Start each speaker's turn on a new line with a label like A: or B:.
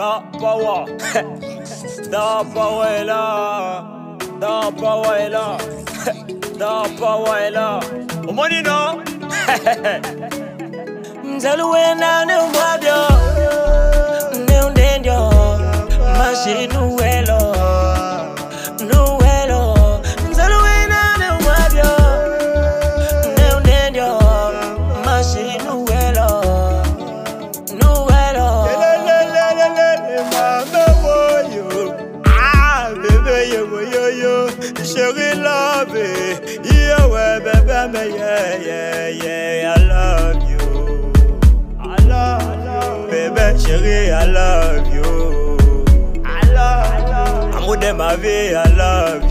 A: Da power, da power est là, da power est là, da power est là. Au money no. Mzaluena ne mwabyo, ne undenyo, mashi nuwelo, nuwelo. Mzaluena ne mwabyo, ne undenyo, mashi nuwelo, nuwelo.
B: Chérie love yeah, ouais, baby, mais yeah, I love you. I love you. Baby, chérie, I love you. I love you. Amour de ma vie, I love you.